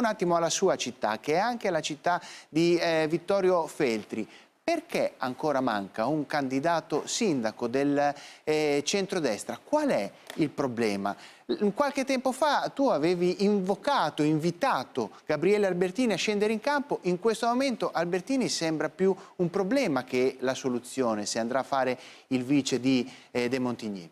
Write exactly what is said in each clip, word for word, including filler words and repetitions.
un attimo alla sua città, che è anche la città di eh, Vittorio Feltri. Perché ancora manca un candidato sindaco del eh, centrodestra? Qual è il problema? Qualche tempo fa tu avevi invocato, invitato Gabriele Albertini a scendere in campo. In questo momento Albertini sembra più un problema che la soluzione, se andrà a fare il vice di eh, De Montigny.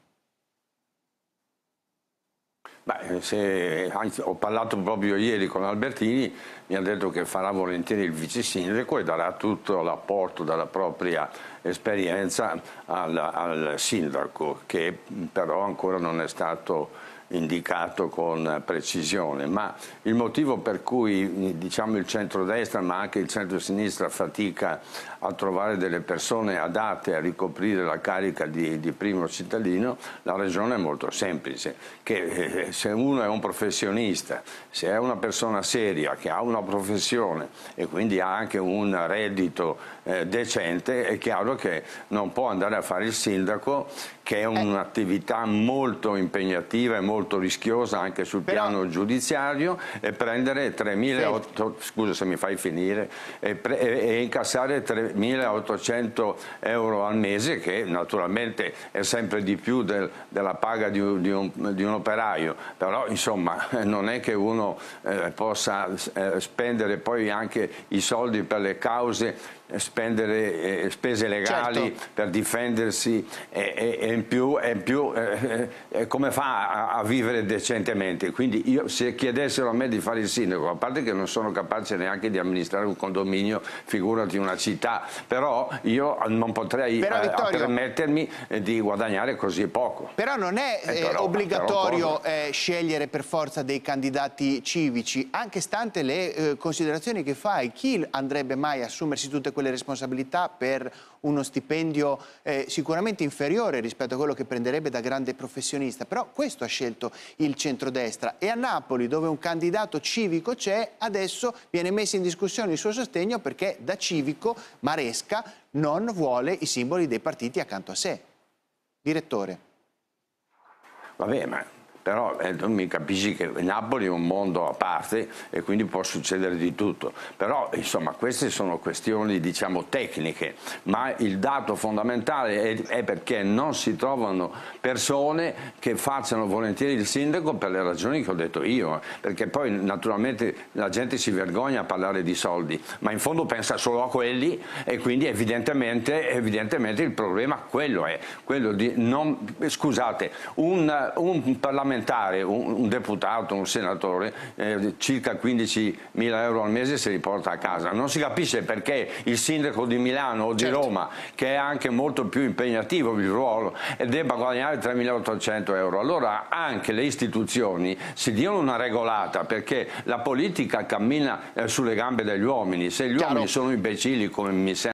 Beh, se, anzi, ho parlato proprio ieri con Albertini, mi ha detto che farà volentieri il vice sindaco e darà tutto l'apporto dalla propria esperienza al, al sindaco, che però ancora non è stato indicato con precisione. Ma il motivo per cui, diciamo, il centrodestra ma anche il centrosinistra fatica a trovare delle persone adatte a ricoprire la carica di, di primo cittadino, la ragione è molto semplice, che eh, se uno è un professionista, se è una persona seria che ha una professione e quindi ha anche un reddito eh, decente, è chiaro che non può andare a fare il sindaco, che è un'attività molto impegnativa e molto rischiosa anche sul Però... piano giudiziario, e prendere tremilaottocento, scusa se mi fai finire, e, pre, e, e incassare tremilaottocento euro al mese, che naturalmente è sempre di più del, della paga di un, di, un, di un operaio, però insomma non è che uno eh, possa eh, spendere poi anche i soldi per le cause, spendere eh, spese legali, certo, per difendersi, e, e, e in più, e in più eh, eh, come fa a, a vivere decentemente? Quindi io, se chiedessero a me di fare il sindaco, a parte che non sono capace neanche di amministrare un condominio, figurati una città, però io non potrei però, eh, Vittorio, permettermi eh, di guadagnare così poco. Però non è eh, però, obbligatorio però eh, scegliere per forza dei candidati civici, anche stante le eh, considerazioni che fai. Chi andrebbe mai a assumersi tutte quelle responsabilità per uno stipendio eh, sicuramente inferiore rispetto a quello che prenderebbe da grande professionista? Però questo ha scelto il centrodestra, e a Napoli, dove un candidato civico c'è, adesso viene messo in discussione il suo sostegno perché da civico Maresca non vuole i simboli dei partiti accanto a sé. Direttore. Vabbè, ma però eh, tu mi capisci che Napoli è un mondo a parte e quindi può succedere di tutto, però insomma queste sono questioni, diciamo, tecniche, ma il dato fondamentale è, è perché non si trovano persone che facciano volentieri il sindaco per le ragioni che ho detto io, perché poi naturalmente la gente si vergogna a parlare di soldi, ma in fondo pensa solo a quelli, e quindi evidentemente, evidentemente il problema quello è, quello di non, scusate, un, un parlamentare, Un, un deputato, un senatore, eh, circa quindicimila euro al mese se li porta a casa. Non si capisce perché il sindaco di Milano o di certo. Roma, che è anche molto più impegnativo il ruolo, e debba guadagnare tremilaottocento euro. Allora anche le istituzioni si diano una regolata, perché la politica cammina eh, sulle gambe degli uomini. Se gli Chiaro. uomini sono imbecilli, come mi sembra